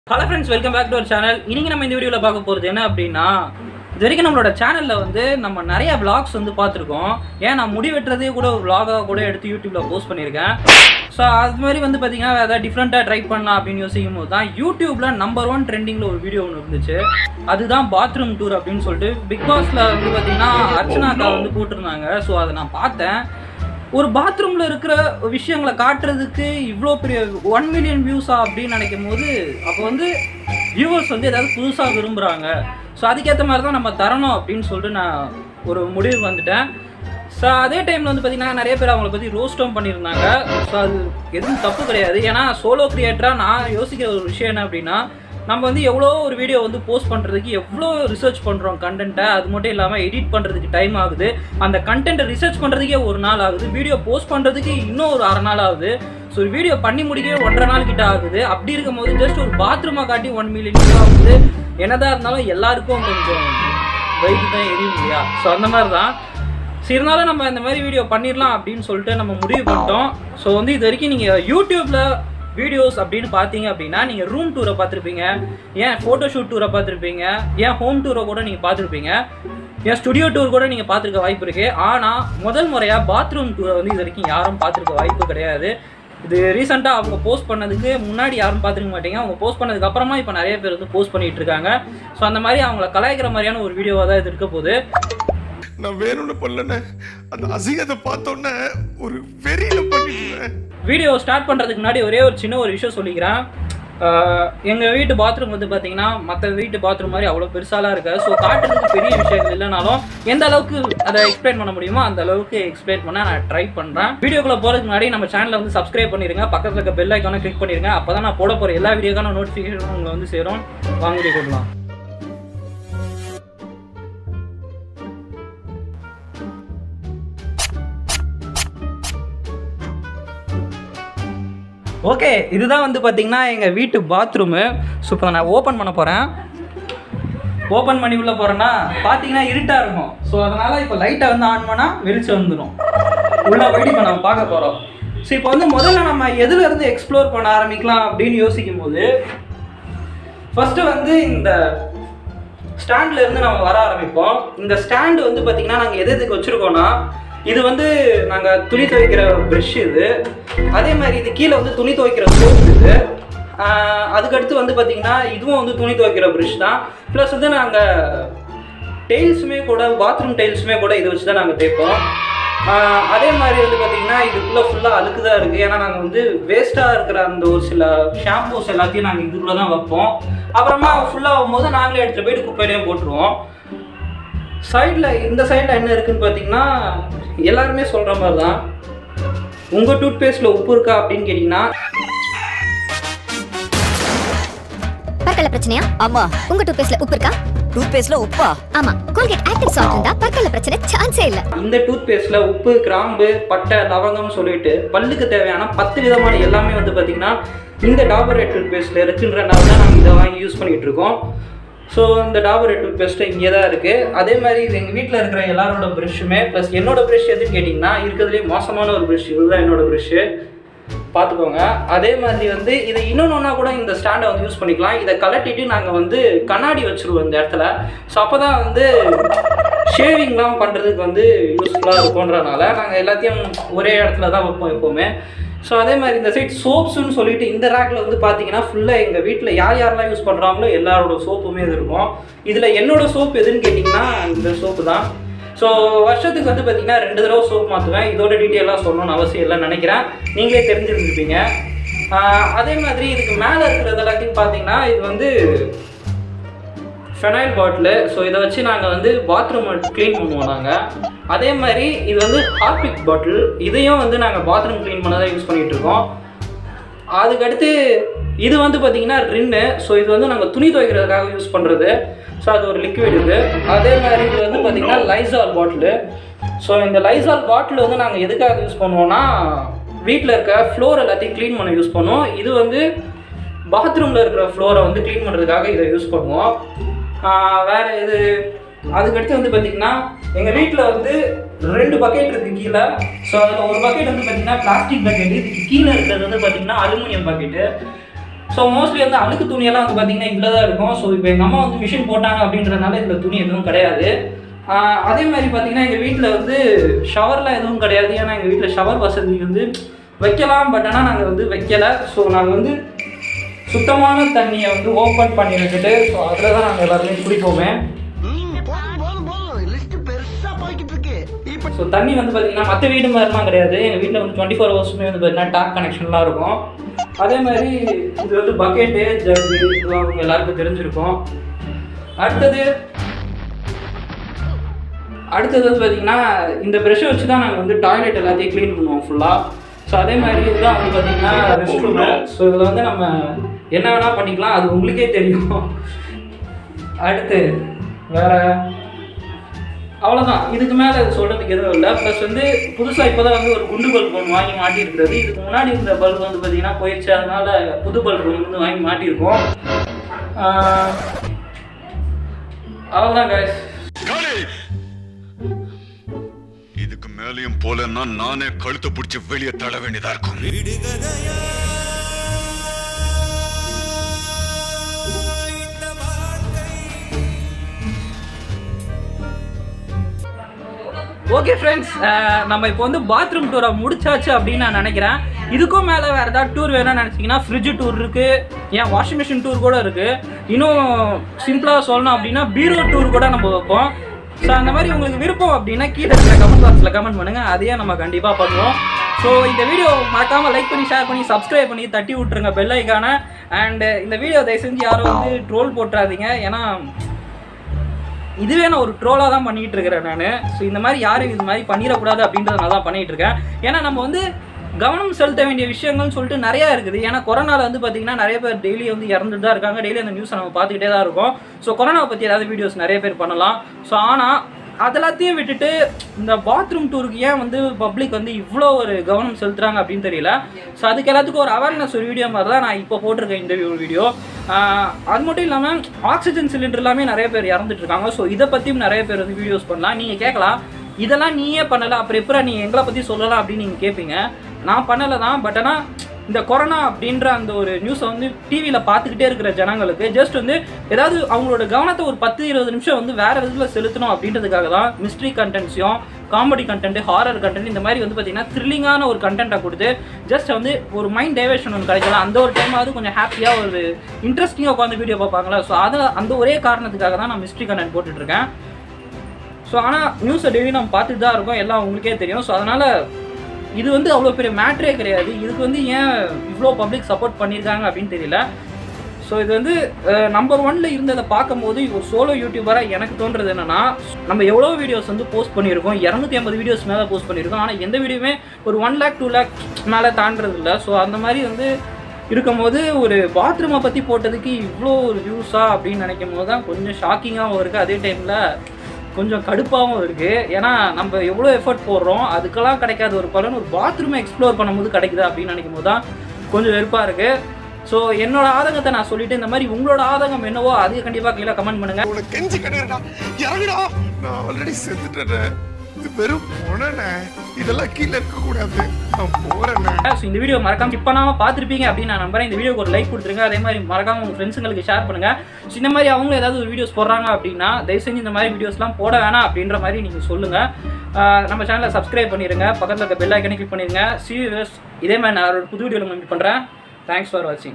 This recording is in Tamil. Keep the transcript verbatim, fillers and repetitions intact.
Hello friends, welcome back to our channel. இன்னைக்கு நம்ம இந்த வீடியோல பார்க்க போறது என்ன அப்படினா இது வரைக்கும் நம்மளோட சேனல்ல வந்து நம்ம நிறைய vlogs வந்து பார்த்திருக்கோம். ஏன் நான் முடி வெட்டறதே கூட ஒரு vlog-ஆ கூட எடுத்து YouTubeல போஸ்ட் பண்ணிருக்கேன். சோ அது மாதிரி வந்து பாத்தீங்கன்னா வேற டிஃபரண்டா ட்ரை பண்ணலாம் அப்படினு யோசிக்கும்போது தான் YouTubeல நம்பர் ஒன் ட்ரெண்டிங்ல ஒரு வீடியோ ஒன்னு இருந்துச்சு. அதுதான் பாத்ரூம் டூர் அப்படினு சொல்லிட்டு பிக் பாஸ்ல வந்து பாத்தீங்கன்னா அர்ச்சனாக்கா வந்து போட்டுருந்தாங்க. சோ அதை நான் பார்த்தேன். ஒரு பாத்ரூம்ல இருக்கிற விஷயங்களை காட்டுறதுக்கு இவ்வளோ பெரிய ஒன் மில்லியன் வியூஸா அப்படின்னு நினைக்கும் போது அப்போ வந்து வியூவர்ஸ் வந்து ஏதாவது புதுசாக விரும்புகிறாங்க. ஸோ அதுக்கேற்ற மாதிரி தான் நம்ம தரணும் அப்படின்னு சொல்லிட்டு நான் ஒரு முடிவுக்கு வந்துட்டேன். ஸோ அதே டைமில் வந்து பார்த்திங்கன்னா நிறைய பேர் அவங்கள பற்றி ரோஸ்டும் பண்ணியிருந்தாங்க. ஸோ அது எதுவும் தப்பு கிடையாது. ஏன்னா சோலோ கிரியேட்டராக நான் யோசிக்கிற ஒரு விஷயம் என்ன அப்படின்னா நம்ம வந்து எவ்வளோ ஒரு வீடியோ வந்து போஸ்ட் பண்ணுறதுக்கு எவ்வளோ ரிசர்ச் பண்ணுறோம் கண்டென்ட்டை. அது மட்டும் இல்லாமல் எடிட் பண்ணுறதுக்கு டைம் ஆகுது. அந்த கண்டென்ட்டை ரிசர்ச் பண்ணுறதுக்கே ஒரு நாள் ஆகுது. வீடியோ போஸ்ட் பண்ணுறதுக்கு இன்னும் ஒரு அரை நாள் ஆகுது. ஸோ ஒரு வீடியோ பண்ணி முடிக்கவே ஒன்றரை நாள் கிட்ட ஆகுது. அப்படி இருக்கும் போது ஜஸ்ட் ஒரு பாத்ரூமாக காட்டி ஒன் மில்லியன் ஆகுது. என்னதான் இருந்தாலும் எல்லாருக்கும் கொஞ்சம் வைக்கு தான் எரியும் இல்லையா? ஸோ அந்த மாதிரி தான். ஸோ இருந்தாலும் நம்ம இந்த மாதிரி வீடியோ பண்ணிடலாம் அப்படின்னு சொல்லிட்டு நம்ம முடிவு பண்ணிட்டோம். ஸோ வந்து இது வரைக்கும் நீங்கள் யூடியூப்பில் வீடியோஸ் அப்படின்னு பார்த்தீங்க அப்படின்னா நீங்கள் ரூம் டூரை பார்த்துருப்பீங்க, ஏன் ஃபோட்டோஷூட் டூரை பார்த்துருப்பீங்க, ஏன் ஹோம் டூரை கூட நீங்கள் பார்த்துருப்பீங்க, ஏன் ஸ்டுடியோ டூர் கூட நீங்கள் பார்த்துருக்க வாய்ப்பு இருக்குது. ஆனால் முதல் முறையாக பாத்ரூம் டூரை வந்து இது வரைக்கும் யாரும் பார்த்துருக்க வாய்ப்பு கிடையாது. இது ரீசெண்டாக அவங்க போஸ்ட் பண்ணதுக்கு முன்னாடி யாரும் பார்த்துருக்க மாட்டீங்க. அவங்க போஸ்ட் பண்ணதுக்கு அப்புறமா இப்போ நிறைய பேர் வந்து போஸ்ட் பண்ணிகிட்டு இருக்காங்க. ஸோ அந்த மாதிரி அவங்கள கலாய்க்கிற மாதிரியான ஒரு வீடியோவாக தான் இது இருக்க போகுது. நான் வேணும்னு பண்ணலன்னு அந்த அசிங்கத்தை பார்த்தோன்னே ஒரு வெறியில பண்ணிடுவேன். வீடியோ ஸ்டார்ட் பண்ணுறதுக்கு முன்னாடி ஒரே ஒரு சின்ன ஒரு விஷயம் சொல்லிக்கிறேன். எங்கள் வீட்டு பாத்ரூம் வந்து பார்த்தீங்கன்னா மற்ற வீட்டு பாத்ரூம் மாதிரி அவ்வளோ பெருசாலாம் இருக்காது. ஸோ காட்டுறதுக்கு பெரிய விஷயங்கள் இல்லைனாலும் எந்த அளவுக்கு அதை எக்ஸ்பிளைன் பண்ண முடியுமோ அந்த அளவுக்கு எக்ஸ்பிளைன் பண்ண நான் ட்ரை பண்ணுறேன். வீடியோக்குள்ளே போகிறதுக்கு முன்னாடி நம்ம சேனலை வந்து சப்ஸ்கிரைப் பண்ணிடுங்க, பக்கத்தில் இருக்க பெல் ஐக்கானை கிளிக் பண்ணிடுங்க. அப்போ தான் நான் போட போகிற எல்லா வீடியோக்கான நோட்டிஃபிகேஷனும் உங்களை வந்து சேரும். வாங்க வீடியோ கொடுக்கலாம். ஓகே, இதுதான் வந்து பார்த்திங்கன்னா எங்கள் வீட்டு பாத்ரூமு. ஸோ இப்போ நான் ஓப்பன் பண்ண போகிறேன். ஓப்பன் பண்ணி உள்ளே போகிறேன்னா பார்த்தீங்கன்னா இருட்டாக இருக்கும். ஸோ அதனால் இப்போ லைட்டை வந்து ஆன் பண்ணால் வெளிச்சம் வந்துடும். உள்ளே போய்ட்டு இப்போ நம்ம பார்க்க போகிறோம். ஸோ இப்போ வந்து முதல்ல நம்ம எதுலேருந்து எக்ஸ்ப்ளோர் பண்ண ஆரம்பிக்கலாம் அப்படின்னு யோசிக்கும் போது ஃபஸ்ட்டு வந்து இந்த ஸ்டாண்ட்லேருந்து நம்ம வர ஆரம்பிப்போம். இந்த ஸ்டாண்டு வந்து பார்த்திங்கன்னா நாங்கள் எது எதுக்கு வச்சுருக்கோன்னா இது வந்து நாங்கள் துணி துவைக்கிற ப்ரெஷ் இது. அதே மாதிரி இது கீழே வந்து துணி துவைக்கிற சோப் இது. அதுக்கடுத்து வந்து பார்த்திங்கன்னா இதுவும் வந்து துணி துவைக்கிற ப்ரெஷ் தான். ப்ளஸ் வந்து நாங்கள் டெய்ல்ஸுமே கூட பாத்ரூம் டெய்ல்ஸுமே கூட இதை வச்சு தான் நாங்கள் தேய்ப்போம். அதே மாதிரி வந்து பார்த்திங்கன்னா இதுக்குள்ளே ஃபுல்லாக அழுக்கு தான் இருக்குது. ஏன்னா நாங்கள் வந்து வேஸ்ட்டாக இருக்கிற அந்த ஒரு சில ஷாம்பூஸ் எல்லாத்தையும் நாங்கள் இதுக்குள்ளே தான் வைப்போம். அப்புறமா ஃபுல்லாக ஆகும்போது நாங்களே எடுத்துகிட்டு போய்ட்டு குப்பையிலையும் போட்டுருவோம். சைடில் இந்த சைடில் என்ன இருக்குதுன்னு பார்த்தீங்கன்னா எல்லாருமே சொல்கிற மாதிரி தான். உங்கள் டூத்பேஸ்ட்டில் உப்பு இருக்கா அப்படின்னு கேட்டிங்கன்னா பற்கள பிரச்சனையா? ஆமா. உங்க டூத்பேஸ்ட்ல உப்பு இருக்கா? டூத்பேஸ்ட்ல உப்பா? ஆமா. கோல்கேட் ஆக்டிவ் சால்ட் இருந்தா பற்கள பிரச்சனை சான்ஸே இல்ல. இந்த டூத்பேஸ்ட்ல உப்பு, கிராம்பு, பட்டை, லவங்கம் சொல்லிட்டு பல்லுக்கு தேவையான பத்து விதமான எல்லாமே வந்து பார்த்தீங்கன்னா இந்த டாபர் ரெட் டூத்பேஸ்ட்ல இருக்குன்றனால தான் நாங்கள் இதை வாங்கி யூஸ் பண்ணிகிட்டு இருக்கோம். ஸோ இந்த டாபர் ரெட் டூத் பேஸ்ட்டு இங்கே தான் இருக்குது. அதே மாதிரி இது எங்கள் வீட்டில் இருக்கிற எல்லாரோட ப்ரெஷ்ஷுமே ப்ளஸ் என்னோடய ப்ரெஷ் எதுன்னு கேட்டிங்கன்னா இருக்கிறதுலே மோசமான ஒரு ப்ரெஷ் இதுதான் என்னோடய ப்ரெஷ்ஷு, பார்த்துக்கோங்க. அதே மாதிரி வந்து இதை இன்னொன்று ஒன்றா கூட இந்த ஸ்டாண்டை வந்து யூஸ் பண்ணிக்கலாம். இதை கலட்டிட்டு நாங்கள் வந்து கண்ணாடி வச்சுருவோம் இந்த இடத்துல. ஸோ அப்போ தான் வந்து ஷேவிங்லாம் பண்ணுறதுக்கு வந்து யூஸ்ஃபுல்லாக இருக்கும்ன்றனால நாங்கள் எல்லாத்தையும் ஒரே இடத்துல தான் வைப்போம் எப்போவுமே. ஸோ அதே மாதிரி இந்த சைட் சோப்ஸுன்னு சொல்லிட்டு இந்த ரேக்கில் வந்து பார்த்தீங்கன்னா ஃபுல்லாக எங்கள் வீட்டில் யார் யாரெல்லாம் யூஸ் பண்ணுறாங்களோ எல்லாரோட சோப்புமே இது இருக்கும். இதில் என்னோடய சோப் எதுன்னு கேட்டிங்கன்னா இந்த சோப்பு தான். ஸோ வருஷத்துக்கு வந்து பார்த்திங்கன்னா ரெண்டு தடவை சோப் மாற்றுவேன். இதோட டீட்டெயிலாக சொல்லணும்னு அவசியம் இல்லை நினைக்கிறேன், நீங்களே தெரிஞ்சுருந்துருப்பீங்க. அதே மாதிரி இதுக்கு மேலே இருக்கிறது எல்லாத்தையும் பார்த்தீங்கன்னா இது வந்து ஃபெனைல் பாட்டிலு. ஸோ இதை வச்சு நாங்கள் வந்து பாத்ரூம் க்ளீன் பண்ணுவோம் நாங்கள். அதே மாதிரி இது வந்து ஹார்பிக் பாட்டில். இதையும் வந்து நாங்கள் பாத்ரூம் க்ளீன் பண்ண தான் யூஸ் பண்ணிகிட்டு இருக்கோம். அதுக்கடுத்து இது வந்து பார்த்திங்கன்னா ரின்னு. ஸோ இது வந்து நாங்கள் துணி துவைக்கிறதுக்காக யூஸ் பண்ணுறது. ஸோ அது ஒரு லிக்விட் இது. அதே மாதிரி இது வந்து பார்த்திங்கன்னா லைசால் பாட்டிலு. ஸோ இந்த லைசால் பாட்டில் வந்து நாங்கள் எதுக்காக யூஸ் பண்ணுவோன்னா வீட்டில் இருக்க ஃப்ளோர் எல்லாத்தையும் க்ளீன் பண்ண யூஸ் பண்ணுவோம். இது வந்து பாத்ரூமில் இருக்கிற ஃப்ளோரை வந்து க்ளீன் பண்ணுறதுக்காக இதை யூஸ் பண்ணுவோம். வேறு இது அதுக்கடுத்து வந்து பார்த்திங்கன்னா எங்கள் வீட்டில் வந்து ரெண்டு பக்கெட் இருக்குது கீழே. ஸோ அதில் ஒரு பக்கெட் வந்து பார்த்திங்கன்னா பிளாஸ்டிக் பக்கெட்டு, இதுக்கு கீழே இருக்கிறது வந்து பார்த்திங்கன்னா அலுமினியம் பக்கெட்டு. ஸோ மோஸ்ட்லி வந்து அழுக்கு துணியெல்லாம் வந்து பார்த்தீங்கன்னா இதில் தான் இருக்கும். ஸோ இப்போ எங்கள் அம்மா வந்து மிஷின் போட்டாங்க அப்படின்றதுனால இதில் துணி எதுவும் கிடையாது. அதே மாதிரி பார்த்தீங்கன்னா எங்கள் வீட்டில் வந்து ஷவர்லாம் எதுவும் கிடையாது. ஏன்னா எங்கள் வீட்டில் ஷவர் வசதி வந்து வைக்கலாம், பட் ஆனால் நாங்கள் வந்து வைக்கலை. ஸோ நாங்கள் வந்து சுத்தமான தண்ணியை வந்து ஓப்பன் பண்ணி வச்சுட்டு ஸோ அதில் தான் நாங்கள் எல்லாருமே குடிப்போமே. ஸோ தண்ணி வந்து பார்த்தீங்கன்னா மற்ற வீடு மாதிரிலாம் கிடையாது. எங்கள் வீட்டில் வந்து டுவெண்ட்டி ஃபோர் ஹவர்ஸுமே வந்து பார்த்தீங்கன்னா டேப் கனெக்ஷன்லாம் இருக்கும். அதே மாதிரி இது வந்து பக்கெட்டு ஜக்கு இதெல்லாம் அவங்க எல்லாருக்கும் தெரிஞ்சிருக்கும். அடுத்தது அடுத்தது வந்து பார்த்தீங்கன்னா இந்த ப்ரெஷ்ஷை வச்சு தான் நாங்கள் வந்து டாய்லெட் எல்லாத்தையும் க்ளீன் பண்ணுவோம் ஃபுல்லாக. ஸோ அதே மாதிரி இதுதான் வந்து பார்த்தீங்கன்னா ரெஸ்ட் ரூமு. ஸோ இதில் வந்து நம்ம என்ன வேணால் பண்ணிக்கலாம், அது உங்களுக்கே தெரியும். அடுத்து வேறு அவ்வளோதான், இதுக்கு மேலே சொல்கிறதுக்கு எதுவும் இல்லை. ப்ளஸ் வந்து புதுசாக இப்போ தான் வந்து ஒரு குண்டு பல்ப் ஒன்று வாங்கி மாட்டியிருக்கிறது. இதுக்கு முன்னாடி இருந்த பல்ப் வந்து பார்த்தீங்கன்னா போயிடுச்சு, அதனால் புது பல்ப் வந்து வாங்கி மாட்டியிருக்கோம். அவ்வளோதான் கைஸ். இதுக்கு மேலேயும் போலன்னா நானே கழுத்தை பிடிச்சி வெளியே தள்ள வேண்டியதா இருக்கும். ஓகே ஃப்ரெண்ட்ஸ், நம்ம இப்போ வந்து பாத்ரூம் டூரை முடிச்சாச்சு அப்படின்னு நான் நினைக்கிறேன். இதுக்கும் மேலே வேறு ஏதாவது டூர் வேணும்னு நினச்சிங்கன்னா ஃப்ரிட்ஜ் டூர் இருக்குது, ஏன் வாஷிங் மிஷின் டூர் கூட இருக்குது. இன்னும் சிம்பிளாக சொல்லணும் அப்படின்னா பீரோ டூர் கூட நம்ம வைப்போம். ஸோ அந்த மாதிரி உங்களுக்கு விருப்பம் அப்படின்னா கீழே இருக்கிற கமெண்ட் பாக்ஸில் கமெண்ட் பண்ணுங்கள், அதையே நம்ம கண்டிப்பாக பண்ணுவோம். ஸோ இந்த வீடியோ மறக்காமல் லைக் பண்ணி ஷேர் பண்ணி சப்ஸ்கிரைப் பண்ணி தட்டி விட்ருங்க பெல் ஐக்கான. அண்ட் இந்த வீடியோ தயவு செஞ்சு யாரும் வந்து ட்ரோல் போட்டுறாதீங்க, ஏன்னா இதுவே நான் ஒரு ட்ரோலாக தான் பண்ணிகிட்டு இருக்கிறேன் நான். ஸோ இந்த மாதிரி யாரும் இது மாதிரி பண்ணிடக்கூடாது அப்படின்றதுனால தான் பண்ணிகிட்டு இருக்கேன். ஏன்னா நம்ம வந்து கவனம் செலுத்த வேண்டிய விஷயங்கள்னு சொல்லிட்டு நிறையா இருக்குது. ஏன்னா கொரோனாவில் வந்து பார்த்திங்கன்னா நிறைய பேர் டெய்லி வந்து இறந்துட்டு தான் இருக்காங்க. டெய்லி அந்த நியூஸை நம்ம பார்த்துக்கிட்டே தான் இருக்கோம். ஸோ கொரோனாவை பற்றி ஏதாவது வீடியோஸ் நிறைய பேர் பண்ணலாம். ஸோ ஆனால் அதெல்லாத்தையும் விட்டுட்டு இந்த பாத்ரூம் டூருக்கு ஏன் வந்து பப்ளிக் வந்து இவ்வளோ ஒரு கவனம் செலுத்துகிறாங்க அப்படின்னு தெரியல. ஸோ அதுக்கு எல்லாத்துக்கும் ஒரு அவேர்னஸ் ஒரு வீடியோ மாதிரி தான் நான் இப்போ போட்டிருக்கேன் இந்த வீடியோ. அது மட்டும் இல்லாமல் ஆக்சிஜன் சிலிண்டர் எல்லாமே நிறைய பேர் இறந்துட்டு இருக்காங்க. ஸோ இதை பற்றியும் நிறைய பேர் வந்து வீடியோஸ் பண்ணலாம். நீங்கள் கேட்கலாம், இதெல்லாம் நீயே பண்ணலை அப்புறம் எப்போ நீ எங்களை பற்றி சொல்லலாம் அப்படின்னு நீங்கள் கேட்பீங்க. நான் பண்ணலை தான், பட் ஆனால் இந்த கொரோனா அப்படின்ற அந்த ஒரு நியூஸை வந்து டிவியில் பார்த்துக்கிட்டே இருக்கிற ஜனங்களுக்கு ஜஸ்ட் வந்து ஏதாவது அவங்களோட கவனத்தை ஒரு பத்து இருபது நிமிஷம் வந்து வேறு விதத்தில் செலுத்தணும் அப்படின்றதுக்காக தான் மிஸ்ட்ரி கண்டென்ட்ஸையும் காமெடி கண்டென்ட் ஹாரர் கண்டென்ட் இந்த மாதிரி வந்து பார்த்திங்கன்னா த்ரில்லிங்கான ஒரு கண்டென்ட்டை கொடுத்து ஜஸ்ட் வந்து ஒரு மைண்ட் டைவர்ஷன் ஒன்று கிடைக்கலாம். அந்த ஒரு டைமாவது கொஞ்சம் ஹாப்பியாக ஒரு இன்ட்ரெஸ்டிங்காக உட்காந்து வீடியோ பார்ப்பாங்களா. ஸோ அதை அந்த ஒரே காரணத்துக்காக தான் நான் மிஸ்ட்ரி கண்டென்ட் போட்டுட்ருக்கேன். ஸோ ஆனால் நியூஸை டெய்லி நம்ம பார்த்துட்டு தான் இருக்கோம், எல்லாம் உங்களுக்கே தெரியும். ஸோ அதனால் இது வந்து அவ்வளோ பெரிய மேட்ரே கிடையாது. இதுக்கு வந்து ஏன் இவ்வளோ பப்ளிக் சப்போர்ட் பண்ணியிருக்காங்க அப்படின்னு தெரியல. ஸோ இது வந்து நம்பர் ஒன்ல இருந்ததை பார்க்கும்போது ஒரு சோலோ யூடியூபராக எனக்கு தோன்றது என்னன்னா, நம்ம எவ்வளோ வீடியோஸ் வந்து போஸ்ட் பண்ணியிருக்கோம், இரநூத்தி ஐம்பது வீடியோஸ் மேலே போஸ்ட் பண்ணியிருக்கோம். ஆனால் எந்த வீடியோவுமே ஒரு ஒன் லேக் டூ லேக் மேலே தாண்டது இல்லை. ஸோ அந்த மாதிரி வந்து இருக்கும்போது ஒரு பாத்ரூமை பற்றி போட்டதுக்கு இவ்வளோ ஒரு வியூஸா அப்படின்னு நினைக்கும் போது தான் கொஞ்சம் ஷாக்கிங்காகவும் இருக்குது, அதே டைமில் கொஞ்சம் கடுப்பாகவும் இருக்குது. ஏன்னா நம்ம எவ்வளோ எஃபர்ட் போடுறோம், அதுக்கெல்லாம் கிடைக்காத ஒரு பலன் ஒரு பாத்ரூமை எக்ஸ்ப்ளோர் பண்ணும்போது கிடைக்குது அப்படின்னு நினைக்கும் போது தான் கொஞ்சம் வெறுப்பாக இருக்குது. ஸோ என்னோட ஆதங்கத்தை நான் சொல்லிட்டு, இந்த மாதிரி உங்களோட ஆதங்கம் என்னவோ அது கண்டிப்பாக கீழே கமெண்ட் பண்ணுங்க. உனக்கு கெஞ்சி கட்டுறா இறங்குடா, நான் ஆல்ரெடி செத்துட்டேன், இது வெறும் பொணனே, இதெல்லாம் கீழே இருக்கக்கூடாது, நான் போறேன். ஸோ இந்த வீடியோ மறக்காம ஸ்கிப் பண்ணாமல் பார்த்துருப்பீங்க அப்படின்னு நான் நம்புறேன். இந்த வீடியோக்கு ஒரு லைக் கொடுத்துருங்க, அதே மாதிரி மறக்காம உங்கள் ஃப்ரெண்ட்ஸுங்களுக்கு ஷேர் பண்ணுங்கள். ஸோ இந்த மாதிரி அவங்க ஏதாவது ஒரு வீடியோஸ் போடுறாங்க அப்படின்னா தயவு செஞ்சு இந்த மாதிரி வீடியோஸ்லாம் போட வேணாம் அப்படின்ற மாதிரி நீங்கள் சொல்லுங்கள். நம்ம சேனலை சப்ஸ்கிரைப் பண்ணிடுங்க, பக்கத்தில் இருக்க பெல் ஐக்கனை கிளிக் பண்ணிடுங்க. சி யூ இதே மாதிரி நான் ஒரு புது வீடியோவில் மீட் பண்ணுறேன். தேங்க்ஸ் ஃபார் வாட்சிங்.